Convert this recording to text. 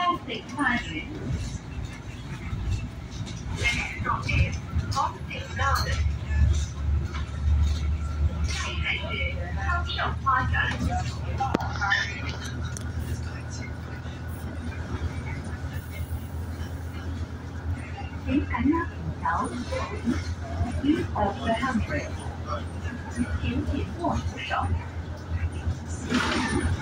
Baltic Magic. The next stop is Baltic Garden. 下一站是康盛花园。请赶拿品条 Use of the handbrake. 请紧握扶手。